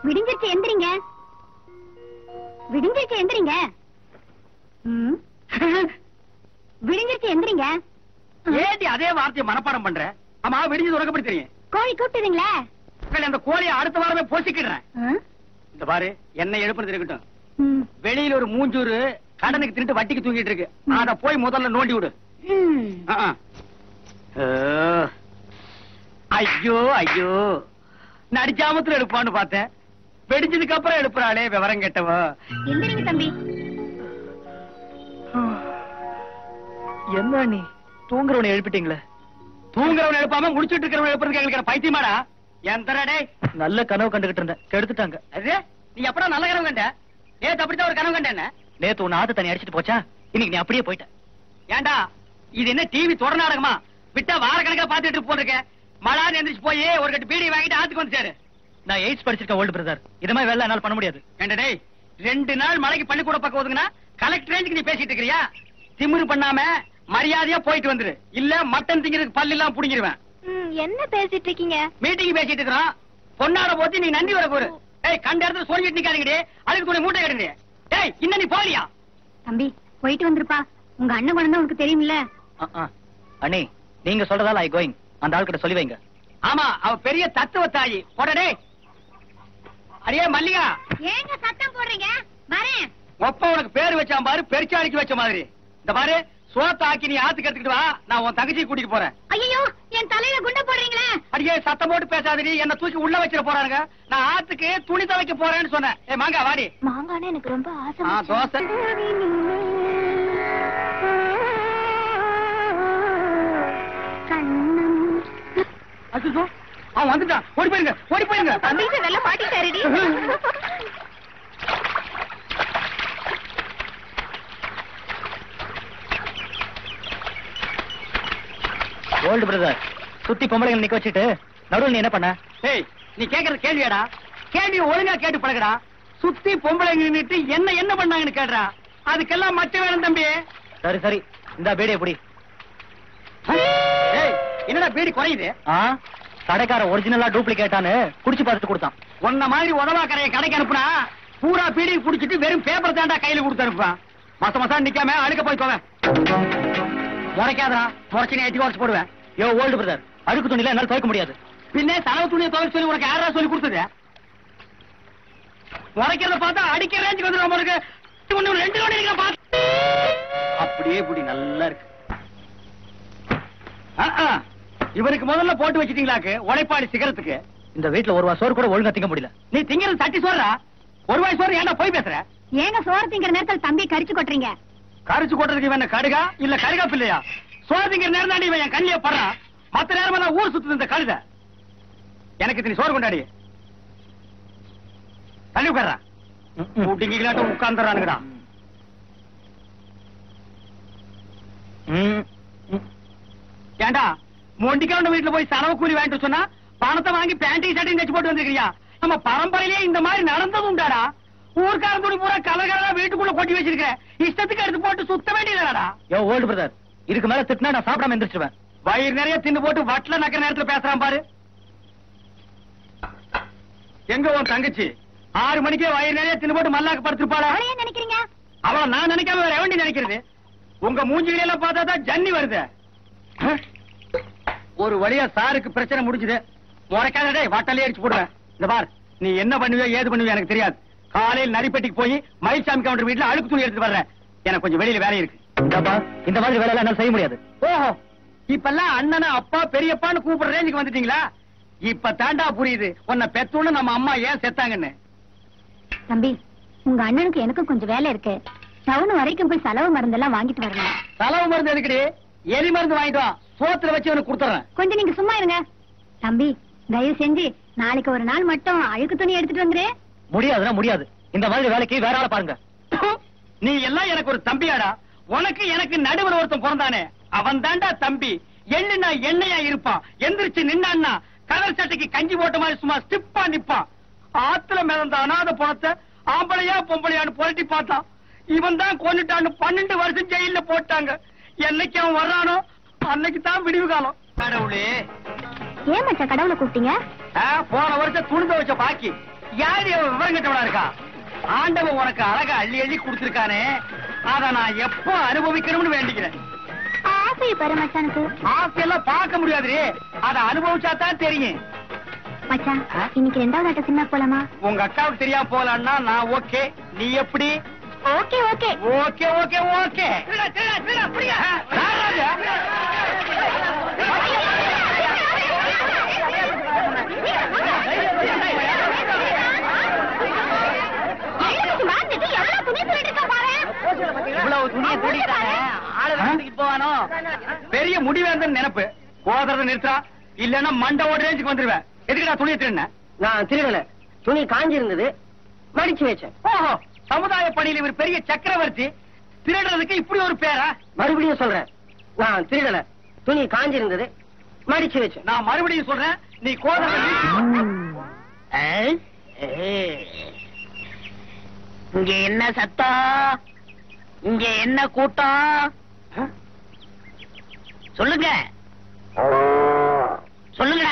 விடிஞ்சிருச்சு எந்திரிங்க. விடிஞ்சிருச்சு எந்திரிங்க. விடிஞ்சிருச்சு எந்திரிங்க. ஏடி அதே வார்த்தையை மனப்பாடம் பண்ற? ஆமா, விடிஞ்சு தொடக்கப்படி தெரியும். கோழி கூப்பிட்டுறீங்களா? அந்த கோழியை அடுத்த வாரமே போசிக்கிறேன். இந்த பாரு, என்ன எழுப்புறது இருக்கட்டும். வெளியில ஒரு மூஞ்சூரு கடனுக்கு திருட்டு வட்டிக்கு தூங்கிட்டு இருக்கு. அத போய் முதல்ல நோண்டி விடு. ஐயோ ஐயோ, நடிச்சாமத்துல எழுப்பான்னு பார்த்தேன். வெடிச்சதுக்கு அப்புறம் எழுப்புறாளே விவரம் கேட்டவ. எந்திரிங்க தம்பி. என்ன நீ தூங்குறவனை எழுப்பிட்டீங்களே? தூங்குறவனை எழுப்பாம முடிச்சிட்டு இருக்கிறவனை எழுப்புறதுக்கு எங்களுக்கு பைத்தியமாடா? எந்தரடே நல்ல கனவு கண்டுகிட்டு இருந்தேன், கெடுத்துட்டாங்க. அது நீ எப்படா நல்ல கனவு கண்ட? நேத்து அப்படித்தான் ஒரு கனவு கண்டேன். நேத்து உன் ஆத்து தண்ணி அடிச்சிட்டு போச்சா? இன்னைக்கு நீ அப்படியே போயிட்ட. ஏண்டா இது என்ன டிவி தொடர் நாடகமா? விட்டா வார கணக்கா பாத்துட்டு போட்டிருக்க. மழை எந்திரிச்சு போய் ஒரு கட்டு பீடி வாங்கிட்டு ஆத்துக்கு வந்து சேரு. நான் 8th படிச்சிருக்கேன் ஓல்டு பிரதர். இது மாதிரி வேலை என்னால பண்ண முடியாது. ஏண்டா 2 நாள் மழைக்கு பள்ளிக்கூட பக்கம் ஒதுங்கினா கலெக்டர் ரேஞ்சுக்கு நீ பேசிட்டு இருக்கிறியா? திமிரு பண்ணாம மரியாதையா போயிட்டு வந்துரு. இல்ல மட்டன் திங்கிறதுக்கு பல்லு எல்லாம் புடிங்கிருவேன். என்ன பேசிட்டு இருக்கீங்க? மீட்டிங் பேசிட்டு இருக்கிறோம். பொண்ணாட போச்சு நீ நன்றி வர போரு. ஏய், கண்ட இடத்துல சொல்லிட்டு நிக்காதீங்கடி. அதுக்கு துணை மூட்டை கட்டுங்க. ஏய், இன்னும் நீ போலியா? தம்பி போயிட்டு வந்துருப்பா. உங்க அண்ணன் குழந்தை உனக்கு தெரியுமில்ல? அண்ணே, நீங்க சொல்றதால ஐ கோயிங். அந்த ஆள்கிட்ட சொல்லி வைங்க. ஆமா, அவ பெரிய தத்துவ தாயி. போடடே. அடியே மல்லிகா, ஏங்க சத்தம் போடுறீங்க? வரேன். ஒப்ப உனக்கு பேரு வச்சான் பாரு, பெருச்சாளிக்கு வச்ச மாதிரி. இந்த பாரு, சோத்த ஆக்கி நீ ஆத்துக்கு எடுத்துக்கிட்டு வா. நான் உன் தங்கச்சி கூட்டிட்டு போறேன். ஐயோ, என் தலையில குண்ட போடுறீங்களே. அடியே சத்தம் போட்டு பேசாதடி. என்ன தூக்கி உள்ள வச்சிட போறானுங்க. நான் ஆத்துக்கு துணி துவைக்க போறேன்னு சொன்னேன். ஏ மாங்கா வாடி. மாங்கானே எனக்கு ரொம்ப ஆசை. தோசை. அச்சோ, அவன் வந்துட்டான். ஓடி போயிருங்க, ஓடி போயிருங்க. தம்பிக்கு நல்லா பாட்டிட்டாருடி. ஓல்டு பிரதர், சுத்தி பொம்பளைங்க நிக்க வச்சுட்டு நடுவில் நீ என்ன பண்ண? ஏய், நீ கேக்குறது கேள்வியாடா? கேள்வி ஒழுங்கா கேட்டு பழகுடா. சுத்தி பொம்பளைங்க நின்னுட்டு என்ன என்ன பண்ணாங்கன்னு கேடுறா. அதுக்கெல்லாம் மச்ச வேணும் தம்பி. சரி சரி, இந்த பீடியை புடி. ஏய், என்னடா பீடி குறையுது? கடைக்கார ஒரிஜினலா டூப்ளிகேட்டான்னு குடிச்சு பார்த்துட்டு கொடுத்தான். உன்ன மாதிரி உதவா கரையை கடைக்கு அனுப்புனா பூரா பீடி குடிச்சிட்டு வெறும் பேப்பர் தாண்டா கையில கொடுத்து அனுப்புவான். மாசம் நிக்காம அழுக்க போய் போவேன். முறைக்காதா, முறைச்சு ஏற்றி குறைச்சு போடுவேன். யோ ஓல்டு பிரதர், அழுக்கு துணியில என்னால துவைக்க முடியாது. பின்ன சலவு துணியை துவைக்க சொல்லி உனக்கு யாரா சொல்லி கொடுத்தது? முறைக்கிறத பார்த்தா அடிக்க ரேஞ்சுக்கு வந்துடும் உங்களுக்கு. 2 நோடி பார்த்து அப்படியே புடி நல்லா இருக்கு. இவருக்கு முதல்ல போட்டு வச்சிட்டீங்களாக்கு உழைப்பாடி சிகரத்துக்கு. இந்த வீட்டுல ஒரு வாய் சோறு கூட ஒழுங்கா திங்க முடியல. நீ திங்கிறது தட்டி சோறா? ஒரு வாய் சோறு ஏன்டா போய் பேசுற? ஏங்க சோறு திங்கிற நேரத்தில் தம்பி கரிச்சு கொட்டுறீங்க? கரிச்சு கொட்டுறதுக்கு இவன் கடுகா இல்ல கருகாப்பு இல்லையா? சோறு திங்கிற நேரம் தாண்டி இவன் என் கண்ணிய படுறான். மத்த நேரமா நான் ஊர் சுத்து இந்த கழுத. எனக்கு நீ சோறு கொண்டாடி தள்ளி உட்கார்றா. ஊட்டிங்களாட்டும் உட்கார்ந்துறானுங்கடா. ஏண்டா மொண்டிக்காண்ட வீட்டுல போய் செலவு கூலி வாங்கிட்டு சொன்னா பணத்தை வாங்கி பேண்டையும் சட்டையும் தச்சு போட்டு வந்துருக்கியா? நம்ம பரம்பரையிலேயே இந்த மாதிரி நடந்ததும் உண்டாடா. ஊர்க்காரன் துணி பூரா கலகலா வீட்டுக்குள்ள கொட்டி வச்சிருக்க. இஷ்டத்துக்கு எடுத்து போட்டு சுத்த வேண்டியதாடா. யோ ஓல்டு பிரதர், இதுக்கு மேல திட்டினா நான் சாப்பிடாம எந்திரிச்சிருவேன். வயிறு நிறைய தின்னு போட்டு வட்டல நக்கிற நேரத்துல பேசுறான் பாரு. எங்க உன் தங்கச்சி 6 மணிக்கே வயிறு நிறைய தின்னு போட்டு மல்லாக்கு படுத்திருப்பாளா? நினைக்கிறீங்க? அவள நான் நினைக்காம வேற எவண்டி நினைக்கிறது? உங்க மூஞ்சிகளெல்லாம் பார்த்தாதான் ஜன்னி வருது. ஒரு வழியா சாருக்கு பிரச்சனை முடிஞ்சது. முறைக்காதே வட்டலே அடிச்சு போடுவேன். இந்த பார், நீ என்ன பண்ணுவியோ ஏது பண்ணுவியோ எனக்கு தெரியாது. காலையில் நரிப்பட்டிக்கு போய் மயில்சாமி கவுண்டர் வீட்டுல அழுக்கு துணி எடுத்து வர்றேன். எனக்கு கொஞ்சம் வெளியில வேலை இருக்கு. இந்த மாதிரி வேலை எல்லாம் செய்ய முடியாது. ஓஹோ, இப்பெல்லாம் அண்ணனா அப்பா பெரியப்பான்னு கூப்பிடுற ரேஞ்சுக்கு வந்துட்டீங்களா? இப்ப தாண்டா புரியுது உன்னை பெத்தோன்னு நம்ம அம்மா ஏன் செத்தாங்கன்னு. தம்பி, உங்க அண்ணனுக்கு எனக்கும் கொஞ்சம் வேலை இருக்கு. டவுன் வரைக்கும் போய் செலவு மருந்தெல்லாம் வாங்கிட்டு வரணும். செலவு மருந்து எதுக்குடி? எலி மருந்து வாங்கிட்டு வா, சோத்துல வச்சு உனக்கு கொடுத்துறேன். கொஞ்சம் நீங்க சும்மா இருங்க. தம்பி, தயவு செஞ்சு நாளைக்கு ஒரு நாள் மட்டும் அழுக்கு துணி எடுத்துட்டு வந்துரு. முடியாதுன்னா முடியாது. இந்த மாதிரி வேலைக்கு வேற ஆளை பாருங்க. நீ எல்லாம் எனக்கு ஒரு தம்பியாடா. உனக்கு எனக்கு நடுவர் ஒருத்தன் பிறந்தானே, அவன் தாண்டா தம்பி. எண்ணுனா எண்ணெயா இருப்பான். எந்திரிச்சு நின்னான்னா கலர் சட்டைக்கு கஞ்சி போட்ட மாதிரி சும்மா ஸ்டிப்பா நிப்பான். ஆத்துல மிதந்த அநாத பணத்தை ஆம்பளையா பொம்பளையான்னு புரட்டி பார்த்தான். இவன் தான் கொண்டுட்டான்னு 12 வருஷம் ஜெயில போட்டாங்க. என்னைக்கு அவன் வர்றானோ அன்னைக்கு தான் விடிவு காலம். கடவுளே, ஏன் மச்சா கடவுளை கூப்பிட்டீங்க? போன வருஷம் துணி துவைச்ச பாக்கி யாரு விவரம் கட்டவனா இருக்கா? ஆண்டவன் உனக்கு அழகா அள்ளி அள்ளி கொடுத்திருக்கானே, அத நான் எப்போ அனுபவிக்கணும்னு வேண்டிக்கிறேன். ஆசை பாரு மச்சானுக்கு. ஆசையெல்லாம் பார்க்க முடியாது, அத அனுபவிச்சாதான் தெரியும். மச்சான், இன்னைக்கு 2வது ஆட்ட சின்ன போலாமா? உங்க அக்காவுக்கு தெரியாம போலான்னா நான் ஓகே. நீ எப்படி? Okay okay okay okay okay. இவ்வளவு துணியை திருடிட்டாங்க, ஆளை வீட்டுக்கு போவானோ? பெரிய முடிவேந்தன் நினைப்பு. போதுறத நிறுத்தா, இல்லன்னா மண்டவோட ரேஞ்சுக்கு வந்துருவேன். எதுக்கு நான் துணியை திருடினேன்? நான் திருடல, துணி காஞ்சி இருந்தது, மடிச்சு வச்சேன். ஓஹோ, சமுதாய பணியில் இவர் பெரிய சக்கரவர்த்தி, திருடுறதுக்கு இப்படி ஒரு பேரா? மறுபடியும் சொல்றேன், நான் திருடல, துணி காஞ்சி இருந்தது, மடிச்சு வச்சேன். நான் மறுபடியும் சொல்றேன், நீ கோதர இங்க என்ன சத்தம்? இங்க என்ன கூட்டம்? சொல்லுங்க சொல்லுங்கடா.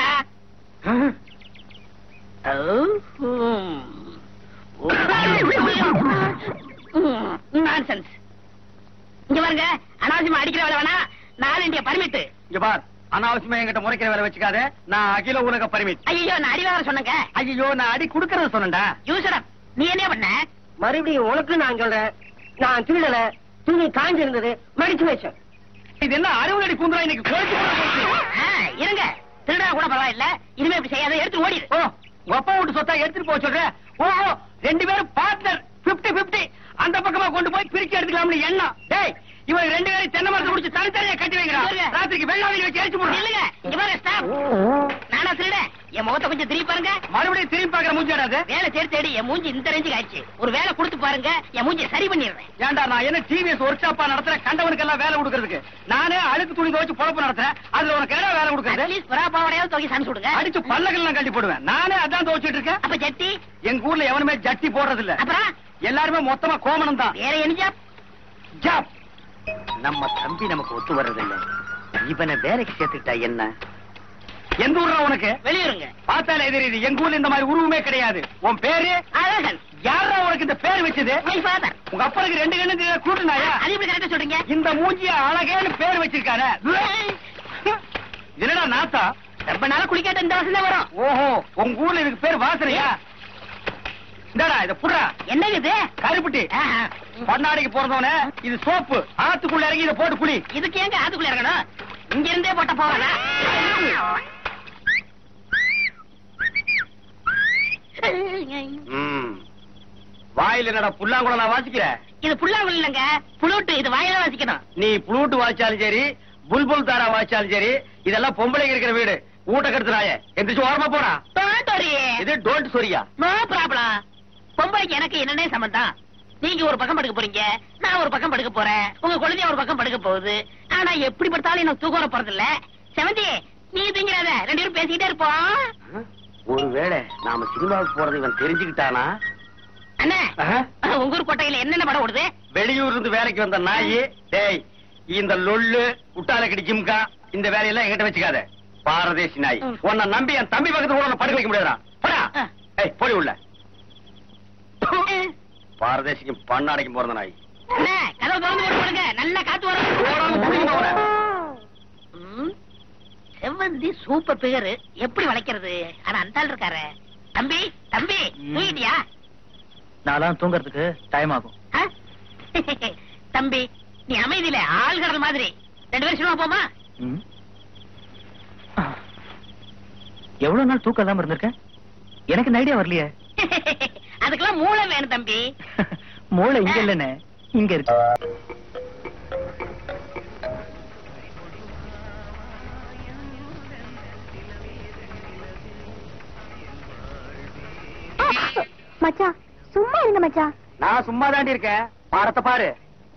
நான்சென்ஸ். இங்க பாருங்க, அனாவசியமா அடிக்கிற வேலை வேணா. 4 இந்திய பர்மிட். இங்க பார், அனாவசியமா என்கிட்ட முறைக்கிற வேலை வச்சுக்காத. நான் அகில உலக பர்மிட். ஐயோ, நான் அடிவாக சொன்னேங்க. ஐயோ, நான் அடி குடுக்கறத சொன்னேன்டா. யூசரா, நீ என்ன பண்ண? மறுபடியும் உனக்கு நான் சொல்றேன், நான் திருடல, துணி காஞ்சி இருந்தது, மடிச்சு வச்சேன். இது என்ன 60 அடி கூந்தலா இன்னைக்கு கோச்சு இருங்க, திருடா கூட பரவாயில்ல, இனிமே இப்படி செய்யாத, எடுத்து ஓடிடு. ஓ, உங்க அப்பா வீட்டு சொத்தா எடுத்துட்டு போக சொல்ற? ஓஹோ, 2 பேரும் பார்ட்னர், 50-50. அந்த பக்கமா கொண்டு போய் பிரிச்சு எடுத்துக்கலாம்னு எண்ணம். டேய், இவன் 2 பேரும் தென்னை மரத்தை முடிச்சு தனித்தனியா கட்டி வைக்கிறான். ராத்திரிக்கு வெள்ளாவி வச்சு எரிச்சு போடுறான். இல்லங்க, இங்க பாருங்க ஸ்டாப். நானா திருடேன்? என் முகத்தை கொஞ்சம் திரும்பி பாருங்க. மறுபடியும் திரும்பி பாக்குற மூஞ்சாடாது. வேலை தேடி தேடி என் மூஞ்சி இந்த ரேஞ்சுக்கு ஆயிடுச்சு. ஒரு வேலை கொடுத்து பாருங்க, என் மூஞ்சியை சரி பண்ணிடுறேன். ஏன்டா, நான் என்ன டிவிஎஸ் ஒர்க் ஷாப்பா நடத்துறேன் கண்டவனுக்கு எல்லாம் வேலை கொடுக்கறதுக்கு? நானே அழுக்கு துணி துவச்சு பொழப்பு நடத்துறேன். அதுல உனக்கு என்ன வேலை கொடுக்கறது? அட்லீஸ்ட் பராபாவடையாவது துவக்கி சாமி சுடுங்க. அடிச்சு பல்லகெல்லாம் கட்டி போடுவேன். நானே அதான் துவச்சிட்டு இருக்கேன். அப்ப ஜட்டி? எங்க ஊர்ல எவனுமே ஜட்டி போடுறது இல்ல. அப்புறம் எல்லாருமே மொத்தமா கோமனம் தான். வேற என்ன ஜாப்? ஜாப். நம்ம தம்பி நமக்கு ஒத்து வர்றதில்ல. இவனை வேலைக்கு சேர்த்துக்கிட்டா என்ன? எந்த ஊர்ல உனக்கு? வெளியூருங்க. பார்த்தாலே தெரியுது, எங்க ஊர்ல இந்த மாதிரி உருவமே கிடையாது. உன் பேரு? அழகன். யாரா உனக்கு இந்த பேர் வச்சது? My father. உங்க அப்பனுக்கு 2 கண்ணு கூட்டுனாயா? அது எப்படி கரெக்டா சொல்றீங்க? இந்த மூஞ்சிய அழகேன்னு பேர் வச்சிருக்காரு. என்னடா நாத்தா? ரொம்ப நாளா குளிக்காட்ட இந்த வாசனை வரும். ஓஹோ, உங்க ஊர்ல இதுக்கு பேர் வாசனையா? இந்தாடா, இத புடுறா. என்னங்க இது? கருப்புட்டி. பண்ணாடிக்கு பிறந்தவனே, இது சோப்பு. ஆத்துக்குள்ள இறங்கி இதை போட்டு குளி. இதுக்கு ஏங்க ஆத்துக்குள்ள இறங்கணும்? இங்க இருந்தே போட்ட போவானா? வாயில என்னடா புல்லாங்குழல் நான் வாசிக்கிறேன்? இது புல்லாங்குழல் இல்லங்க, புளூட்டு. இது வாயில வாசிக்கணும். நீ புளூட்டு வாசிச்சாலும் சரி, புல்புல் தாரா வாசிச்சாலும் சரி, இதெல்லாம் பொம்பளைங்க இருக்கிற வீடு. ஊட்ட கடுத்துறாய, எந்திரிச்சு ஓரமா போடா. இது டோன்ட் சொரியா? No problem. பொம்பளைக்கு எனக்கு என்னன்னே சம்பந்தம்? நீங்க ஒரு பக்கம் படுக்க போறீங்க, நான் ஒரு பக்கம் படுக்க போறேன், உங்க குழந்தைய ஒரு பக்கம் படுக்க போகுது. ஆனா எப்படி படுத்தாலும் எனக்கு தூக்கம் வர போறது இல்ல. செவந்தி, நீ தூங்கிறாத, 2 பேரும் பேசிக்கிட்டே இருப்போம். ஒருவேளை நாம சினிமாவுக்கு போறது இவன் தெரிஞ்சுக்கிட்டானா? அண்ணா, உங்க ஊர் கோட்டையில என்னென்ன படம் ஓடுது? வெளியூர் இருந்து வேலைக்கு வந்த நாயி. டேய், இந்த லொல்லு உட்டாலக்கடி ஜிம்கா இந்த வேலையெல்லாம் என்கிட்ட வச்சுக்காத. பாரதேசி நாய். உன்னை நம்பி என் தம்பி பக்கத்துல கூட படுக்க வைக்க முடியாதா? போடா. ஏய், போடி உள்ள. பாரதேசிக்கும் பண்ணாடைக்கும் பிறந்த நாய். அண்ணா, கதவு திறந்து போட்டு போடுங்க, நல்லா காத்து வரும். செவ்வந்தி சூப்பர் பேரு, எப்படி வளைக்கிறது? ஆனா அந்த ஆள் இருக்காரு. தம்பி தம்பி, தூங்கிட்டியா? நான் தூங்கறதுக்கு டைம் ஆகும். தம்பி, நீ அமைதியில ஆள்கடல் மாதிரி 2 பேரும் சினிமா போமா? எவ்வளவு நாள் தூக்கம் இல்லாம இருந்திருக்கேன், எனக்கு இந்த ஐடியா வரலையே. அதுக்கெல்லாம் மூளை வேணும் தம்பி. மூளை இங்க இல்லன்னு, இங்க இருக்கு. மச்சான், சும்மா இருங்க மச்சான். நான் சும்மா தாண்டி இருக்கேன், பாடத்தை பாரு.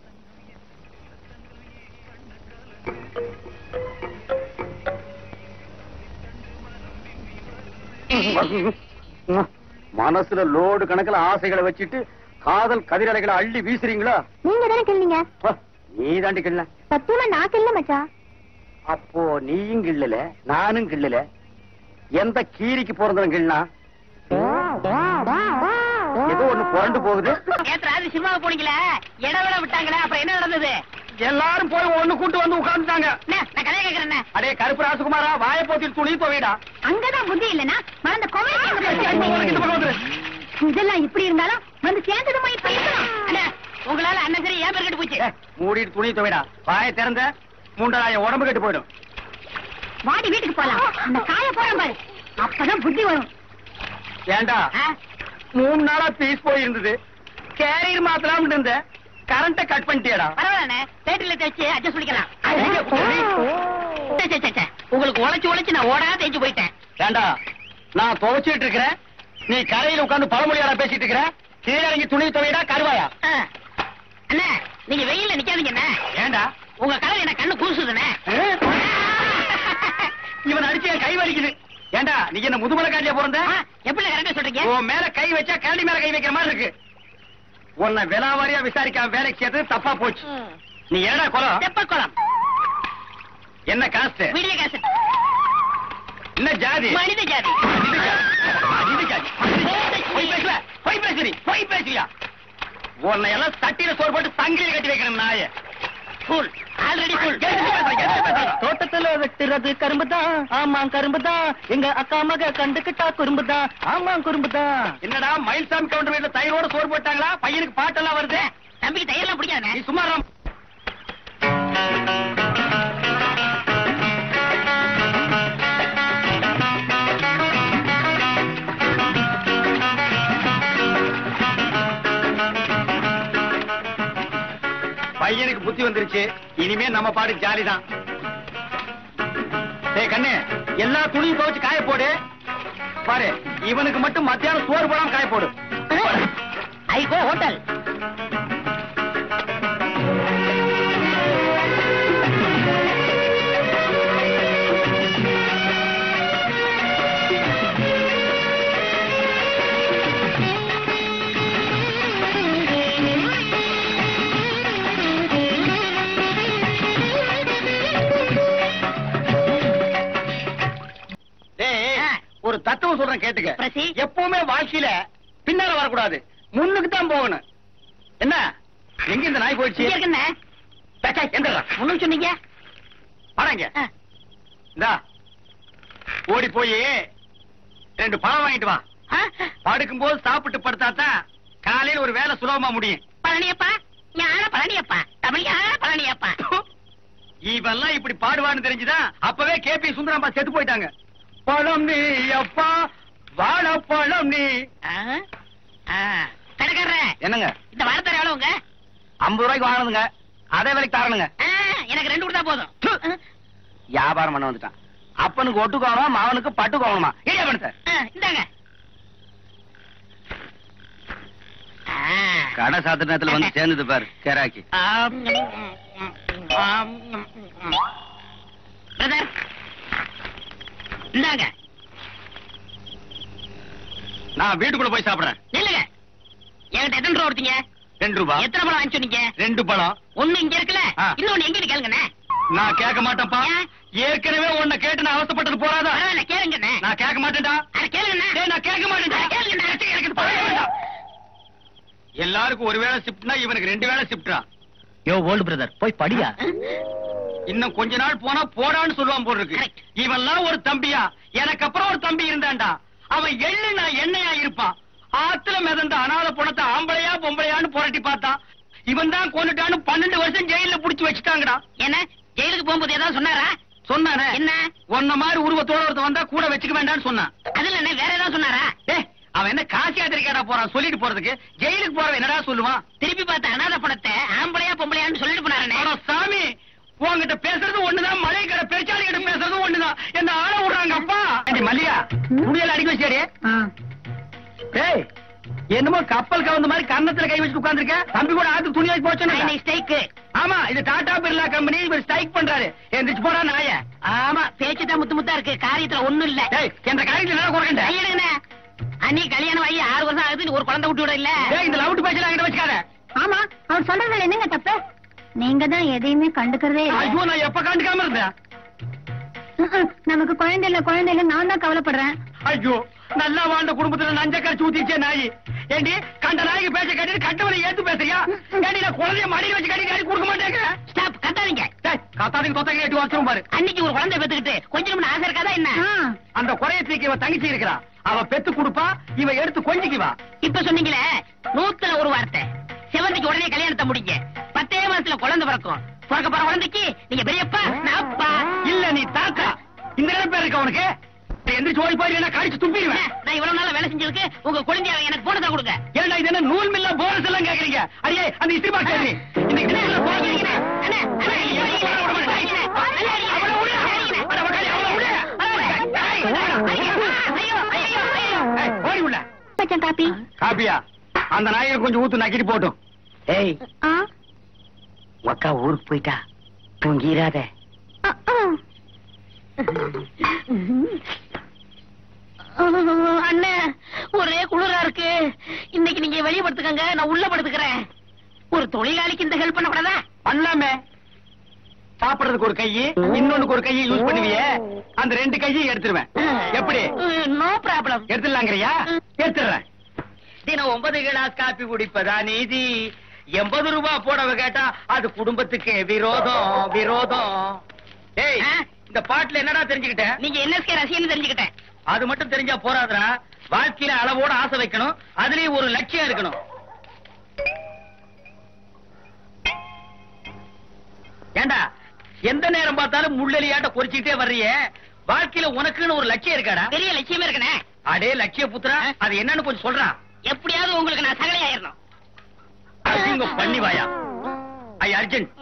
மனசுல லோடு கணக்குல ஆசைகளை வச்சுட்டு காதல் கதிரலைகளை அள்ளி வீசுறீங்களா? நீங்க தானே கிள்ளீங்க. நீ தாண்டி கிள்ள. சத்தியமா நான் கிள்ள மச்சான். அப்போ நீயும் கிள்ளல, நானும் கிள்ளல. எந்த கீரிக்கு பிறந்தவன் கிள்ளா? ஏதோ ஒண்ணு புரண்டு போகுது. நேற்று சினிமாவுக்கு போனீங்களே, இடவேளை விட்டாங்களே, அப்புறம் என்ன நடந்தது? எல்லாரும் போய் ஒண்ணு கூட்டு வந்து உட்கார்ந்துட்டாங்க. நான் கதையை கேக்குறேன். அடே கருப்பு ராசுகுமாரா, வாயை போத்திட்டு துணி துவைடா. அங்கதான் புத்தி இல்லனா மறந்த கோவில். இதெல்லாம் இப்படி இருந்தாலும் வந்து சேர்ந்ததுமா இப்ப இருக்கலாம். உங்களால அண்ணன் சரி ஏன் பேர் கட்டு போச்சு? மூடிட்டு துணி துவைடா. வாயை திறந்த மூண்டராய உடம்பு கெட்டு போயிடும். வாடி வீட்டுக்கு போலாம். அந்த காய போறோம் பாரு, அப்பதான் புத்தி வரும். ஏண்டா 3 நாளா பீஸ் போயிருந்தது, கேரியர் மாத்தலாம் இருந்த, கரண்ட கட் பண்ணிட்டியடா. பரவாயில்ல, தேட்டர்ல தேய்ச்சி அட்ஜஸ்ட் பண்ணிக்கலாம். உங்களுக்கு உழைச்சு நான் ஓடா தேய்ச்சு போயிட்டேன். ஏண்டா நான் துவைச்சிட்டு இருக்கிறேன், நீ கரையில உட்கார்ந்து பழமொழியாடா பேசிட்டு இருக்கிற. கீழே இறங்கி துணி துவைடா கருவாயா. அண்ணா நீங்க வெயில்ல நிக்காதீங்க. ஏண்டா உங்க கலர் என்ன கண்ணு கூசுதுண்ணே. இவன் அடிச்சு கை வலிக்குது. ஏண்டா நீ என்ன முதுமலை காட்டியா பிறந்த? எப்படி கரெக்டா சொல்றீங்க? உன் மேல கை வச்சா கேள்வி மேல கை வைக்கிற மாதிரி இருக்கு. உன்னை விலாவாரியா விசாரிக்காம வேலைக்கு சேர்த்து தப்பா போச்சு. நீ ஏடா குளம்? தெப்ப குளம். என்ன காஸ்ட்? வீடியோ காசு. என்ன ஜாதி? மனித ஜாதி. போய் பேசுறியா? உன்னை எல்லாம் சட்டியில சோறு போட்டு சங்கிலியை கட்டி வைக்கணும் நாய. ஆல்ரெடி தோட்டத்துல வெட்டுறது கரும்புதான், ஆமா கரும்புதான். எங்க அக்கா மக கண்டுகிட்டா குறும்புதான், ஆமா குறும்புதான். என்னடா மயில்சாமி கவுண்டர் வீட்டுல தயிரோட சோறு போட்டாங்களா? பையனுக்கு பாட்டெல்லாம் வருது. தம்பிக்கு தயிரெல்லாம் பிடிக்காது. நீ சும்மா பையனுக்கு புத்தி வந்துருச்சு. இனிமே நம்ம பாடு ஜாலிதான். டேய் கண்ணு, எல்லா துணியும் துவைச்சு காய போடு. பாரு, இவனுக்கு மட்டும் மத்தியானம் சோறு போடாம காய போடு. I go hotel. ஒரு தத்துவம் சொல்றேன் கேட்டுக்க. பிரசி. எப்பவுமே வாழ்க்கையில பின்னால வரக்கூடாது, முன்னுக்கு தான் போகணும். என்ன எங்க இந்த நாய் போயிடுச்சு? இருக்குண்ணே. எந்தடா ஒண்ணும் சொன்னீங்க? வாடாங்க. இந்தா ஓடி போய் 2 பழம் வாங்கிட்டு வா. படுக்கும் போது சாப்பிட்டு படுத்தாதான் காலையில ஒரு வேலை சுலபமா முடியும். பழனியப்பா, ஞான பழனியப்பா, தமிழ் ஞான பழனியப்பா. இவெல்லாம் இப்படி பாடுவான்னு தெரிஞ்சுதான் அப்பவே கேபி சுந்தரம்பா செத்து போயிட்டாங்க. பழம் நீ அப்பா, வாழ பழம் நீ. கடைக்காரர என்னங்க இந்த வாரத்தர எவ்வளவுங்க? 50 ரூபாய்க்கு வாங்கணுங்க. அதே வேலைக்கு தரணுங்க. எனக்கு 2 கொடுத்தா போதும். வியாபாரம் பண்ண வந்துட்டான். அப்பனுக்கு ஒட்டு கோவணுமா, மாவனுக்கு பட்டு கோவணுமா? ஏன் பண்ண இந்தாங்க. கடை சாத்திர நேரத்துல வந்து சேர்ந்தது பாரு கேராக்கி. பிரதர் இந்தாங்க. நான் வீட்டுக்குள்ள போய் சாப்பிடுறேன். நில்லுங்க. என்கிட்ட எத்தனை ரூபா கொடுத்தீங்க? 2 ரூபாய். எத்தனை பழம் வாங்கி சொன்னீங்க? 2 பழம். ஒண்ணு இங்க இருக்குல்ல, இன்னொன்னு எங்க கேளுங்கண்ணே. நான் கேட்க மாட்டேன்ப்பா. ஏற்கனவே உன்னை கேட்டு நான் அவசப்பட்டது போறாதா? பரவாயில்ல கேளுங்கண்ணே. நான் கேட்க மாட்டேன்டா. கேளுங்கண்ணே. நான் கேட்க மாட்டேன்டா. கேளுங்கண்ணே. எல்லாருக்கும் ஒரு வேளை ஷிப்ட்னா இவனுக்கு 2 வேளை ஷிப்டா. யோ ஓல்டு பிரதர், போய் படியா. இன்னும் கொஞ்ச நாள் போனா போடான்னு சொல்லுவான் போல இருக்கு. இவன்லாம் ஒரு தம்பியா? எனக்கு அப்புறம் ஒரு தம்பி இருந்தான்டா. அவன் எள்ளு நான் எண்ணெயா இருப்பான். ஆத்துல மிதந்த அனாத பணத்தை ஆம்பளையா பொம்பளையான்னு புரட்டி பார்த்தா இவன் தான் கொண்டுட்டான்னு 12 வருஷம் ஜெயில புடிச்சு வச்சுட்டாங்கடா. என்ன ஜெயிலுக்கு போகும்போது ஏதாவது சொன்னாரா? சொன்னானே. என்ன? உன்ன மாதிரி உருவத்தோட ஒருத்த வந்தா கூட வச்சுக்க வேண்டாம்னு சொன்னான். அதுல என்ன வேற ஏதாவது சொன்னாரா? அவன் என்ன காசி யாத்திரைக்காடா போறான் சொல்லிட்டு போறதுக்கு? ஜெயிலுக்கு போறவன் என்னடா சொல்லுவான்? திருப்பி பார்த்த அனாத பணத்தை ஆம்பளையா பொம்பளையான்னு சொல்லிட்டு போனாரே. சாமி, உங்ககிட்ட பேசுறது ஒண்ணுதான், மலை கடை பெருச்சாளி கிட்ட பேசுறது ஒண்ணுதான். என்ன ஆள விடுறாங்க அப்பா. மல்லிகா முடியல அடிக்க வச்சாரு. டேய் என்னமோ கப்பல் கவுந்த மாதிரி கன்னத்துல கை வச்சு உட்கார்ந்துருக்க. தம்பி கூட ஆத்து துணி வச்சு போச்சு. ஆமா, இது டாடா பிர்லா கம்பெனி. இவர் ஸ்ட்ரைக் பண்றாரு. எந்திரிச்சு போறா நாய. ஆமா, பேச்சுதான் முத்து முத்தா இருக்கு, காரியத்துல ஒண்ணும் இல்ல. என்ற காரியத்துல என்ன குறைக்கண்ட? அன்னி கல்யாணம் ஆகி 6 வருஷம் ஆகுது, ஒரு குழந்தை விட்டு விட இல்ல. இந்த லவுட் பேச்செல்லாம் என்கிட்ட வச்சுக்காத. ஆமா, அவர் சொல்றதுல என்னங்க தப்பு? நீங்க தான் எதையுமே கண்டுக்கிறதே இல்ல. ஐயோ, நான் எப்ப கண்டுக்காம இருந்தேன்? நமக்கு குழந்தை இல்ல நான் தான் கவலைப்படுறேன். ஐயோ நல்லா வாழ்ந்த குடும்பத்துல நஞ்சக்காய் ஊத்திச்சே நாய். ஏண்டி கண்ட நாய்க்கு பேச்ச கேட்டு கட்டவனை ஏத்து பேசுறியா? ஏண்டி நான் குழந்தைய மடியில் வச்சு கட்டி கொடுக்க மாட்டேங்க. ஸ்டாப், கத்தாதீங்க. கத்தாதீங்க தொத்த கேட்டு வச்சிரும் பாரு. அன்னைக்கு ஒரு குழந்தை பெத்துக்கிட்டு கொஞ்சம் ஆசை இருக்காதா என்ன? அந்த குறைய தீக்கி இவ தங்கச்சி இருக்கிறா. அவ பெத்து கொடுப்பா, இவ எடுத்து கொஞ்சிக்குவா. இப்ப சொன்னீங்களே 100ல ஒரு வார்த்தை. செவந்திக்கு உடனே கல்யாணத்தை முடிங்க. 10 மாசத்துல குழந்தை பிறக்கும். பிறக்க போற குழந்தைக்கு நீங்க பெரியப்பா, நான் அப்பா. இல்ல நீ தாத்தா. இந்த நேரம் பேர் இருக்க உனக்கு. எந்திரிச்சு ஓடி போய் என்ன கடிச்சு துப்பிடுவேன். நான் இவ்வளவு நாளா வேலை செஞ்சதுக்கு உங்க குழந்தைய எனக்கு போனதா கொடுங்க. ஏன்டா இது என்ன நூல் மில்ல போனஸ் எல்லாம் கேக்குறீங்க? அடியே அந்த இஸ்திரி பாக்ஸ் ஏறி. இன்னைக்கு ஓடி உள்ள. காப்பி காப்பியா? அந்த நாயை கொஞ்சம் ஊத்து நக்கிட்டு போட்டும். ஏய், அக்கா ஊருக்கு போயிட்டா தூங்கிராத. அண்ணே, ஒரே குளிரா இருக்கு. இன்னைக்கு நீங்க வெளியே படுத்துக்கங்க, நான் உள்ள படுத்துக்கிறேன். ஒரு தொழிலாளிக்கு இந்த ஹெல்ப் பண்ணக்கூடாதா? பண்ணலாமே. சாப்பிடுறதுக்கு ஒரு கையை, இன்னொன்னுக்கு ஒரு கையை யூஸ் பண்ணுவியே, அந்த 2 கையும் எடுத்துருவேன். எப்படி? No problem. எடுத்துடலாங்கிறியா? எடுத்துடுறேன். தினம் 9 கிளாஸ் காப்பி குடிப்பதா நீதி? 80 ரூபாய் போடவ கேட்டா அது குடும்பத்துக்கு விரோதம். விரோதம். ஏய், இந்த பாட்டுல என்னடா தெரிஞ்சுக்கிட்ட? நீங்க NSK ரசிகன்னு தெரிஞ்சுக்கிட்டேன். அது மட்டும் தெரிஞ்சா போறாதுடா. வாழ்க்கையில அளவோட ஆசை வைக்கணும், அதுலயும் ஒரு லட்சியம் இருக்கணும். ஏண்டா எந்த நேரம் பார்த்தாலும் முள்ளெலியாட்ட பொறிச்சுக்கிட்டே வர்றியே, வாழ்க்கையில உனக்குன்னு ஒரு லட்சியம் இருக்காடா? பெரிய லட்சியமே இருக்கனே. அடே லட்சிய புத்திரா, அது என்னன்னு கொஞ்சம் சொல்றா. எப்படியாவது உங்களுக்கு நான் சகலை ஆயிரணும். அசிங்க பண்ணி வாயா. I urgent.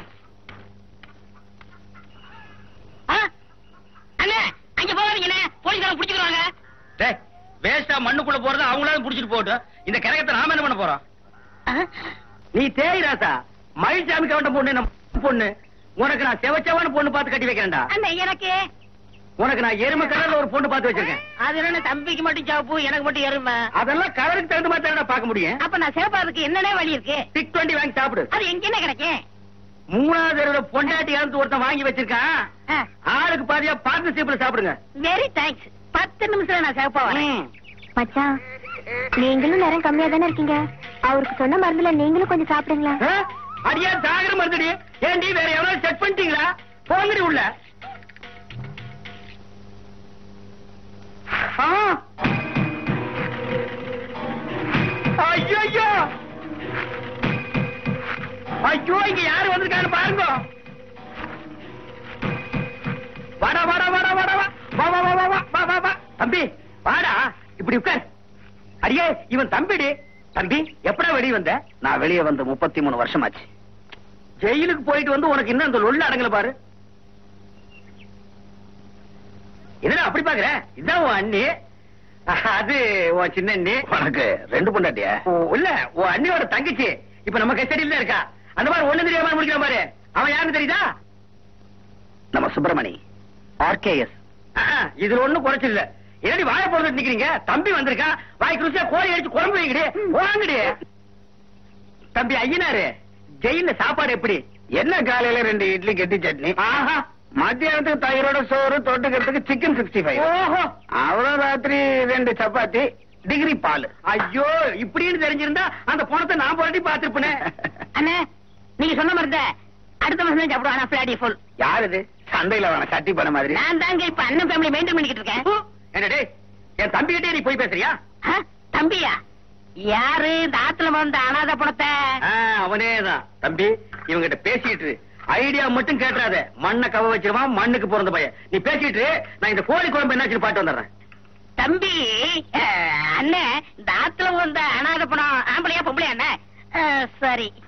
அண்ணே, அங்க போகாதீங்கண்ணே, போலீஸ்காரங்க புடிச்சுக்குவாங்க. டேய், வேஸ்டா மண்ணுக்குள்ள போறது அவங்களால புடிச்சிட்டு போட்டும். இந்த கரகத்தை நாம என்ன பண்ண போறோம்? நீ தேய்ராசா மயில்சாமிக்கு அவன் பொண்ணு, நம்ம பொண்ணு. உனக்கு நான் செவச்சவான பொண்ணு பார்த்து கட்டி வைக்கிறேன்டா. அண்ணே, எனக்கு உனக்கு நான் எருமை கலர்ல ஒரு பொண்ணு பார்த்து வச்சிருக்கேன். அது என்ன, தம்பிக்கு மட்டும் சாப்பு, எனக்கு மட்டும் எருமை? அதெல்லாம் கலருக்கு தகுந்த மாதிரி தான் பார்க்க முடியும். அப்ப நான் சேப்பாதுக்கு என்னனே வழி இருக்கு? 620 வாங்கி சாப்பிடு. அது எங்கேனே கிடைக்கும்? 3வது தெருவுல பொண்டாட்டி இருந்து ஒருத்தன் வாங்கி வச்சிருக்கான். ஆளுக்கு பாதியா பார்ட்னர்ஷிப்ல சாப்பிடுங்க. Very thanks. 10 நிமிஷத்துல நான் சேப்பா வரேன். மச்சான், நீங்களும் நேரம் கம்மியா தானே இருக்கீங்க. அவருக்கு சொன்ன மருந்துல நீங்களும் கொஞ்சம் சாப்பிடுங்களா? அடியா சாகர மருந்துடி. ஏண்டி வேற எவ்வளவு செக் பண்ணிட்டீங்களா? போங்கடி உள்ள. ஐயோ ஐயோ, இங்க யாரு வந்திருக்காரு பாருங்க. வாடா வாடா வாடா வாடா வா வா வா வா வா வா வா வா. தம்பி வாடா, இப்படி உட்கார். அடியே இவன் தம்பிடி. தம்பி எப்படா வெளியே வந்த? நான் வெளியே வந்து 33 வருஷம் ஆச்சு. ஜெயிலுக்கு போயிட்டு வந்து உனக்கு இன்னும் அந்த லொல்ல அடங்கல பாரு. என்னடா அப்படி பாக்குற? இதான் உன் அண்ணி, அது உன் சின்ன அண்ணி. உனக்கு 2 பொண்டாட்டியா? இல்ல, உன் அண்ணியோட தங்கச்சி இப்ப நம்ம கஸ்டடியில இருக்கா. அந்த மாதிரி ஒண்ணு தெரியாம முடிக்கிற பாரு. அவன் யாருன்னு தெரியுதா? நம்ம சுப்பிரமணி RKS. இதுல ஒண்ணும் குறைச்சல் இல்ல. என்னடி வாய போட்டு நிக்கிறீங்க? தம்பி வந்திருக்கா, வாய்க்கு ருசியா கோழி அடிச்சு குழம்பு வைக்கிடு. வாங்கடி. தம்பி ஐயனாரு, ஜெயில சாப்பாடு எப்படி? என்ன காலையில 2 இட்லி கெட்டி சட்னி, மத்தியானத்துக்கு தயிரோட சோறு, தொட்டுக்கிறதுக்கு சிக்கன் 65. ஓஹோ, அவ்வளவு ராத்திரி 2 சப்பாத்தி, டிகிரி பால். ஐயோ, இப்படின்னு தெரிஞ்சிருந்தா அந்த பணத்தை நான் போராட்டி பாத்துருப்பேன். அண்ணே, நீங்க சொன்ன மாதிரி அடுத்த மாசம் சாப்பிடுவானா பிளாடி ஃபுல். யாரு இது சந்தையில வேணா கட்டி பண்ண மாதிரி? நான் தாங்க இப்ப அண்ணன் ஃபேமிலி மெயின்டைன் பண்ணிக்கிட்டு இருக்கேன். என்னடே, என் தம்பி கிட்டே நீ போய் பேசுறியா? தம்பியா? யாரு இந்த ஆத்துல வந்த அனாத பணத்தை? அவனேதான் தம்பி. இவங்கிட்ட பேசிட்டு ஐடியா மட்டும் கேட்டுறாத. மண்ணை கவ வச்சிருவான், மண்ணுக்கு பிறந்த பையன். நீ பேசிட்டு நான் இந்த கோழி குழம்பு என்னாச்சு பாட்டு வந்துடுறேன். தம்பி, அண்ணே இந்த ஆத்துல வந்த அனாத பணம் ஆம்பளையா பொம்பளையா? அண்ணே சரி,